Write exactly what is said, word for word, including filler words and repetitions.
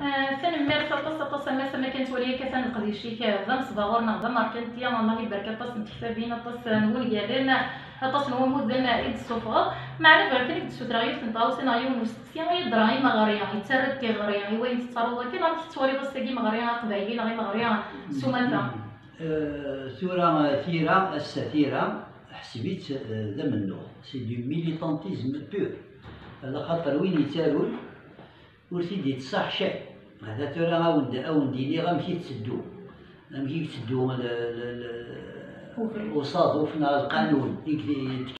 تنمير طاس طاس ما ما كانت وليا كان نقضي شي كذا صباغور نغدا ماركنت يا الله يبارك طاس نتكتابين طاس نقول ديالنا طاس نو مودن ايد الصفر معرف غير كنت تسوترايو نطاو سيناريو نستسيا غير دراي مغريا يتسرد كي غريا وين تتصروا كي غادي تتوري بس كي مغريا قبايلين غير مغريا سومتا ثورة ثيرة السثيرة حسبيت ذا منو سي دو ميليتانتيزم بور على خاطر وين يتسالوا ور تيدي تصح شيء هذا ترى اون اون ديني غنمشي تسدو غنمشي تسدو وصادوا فينا القانون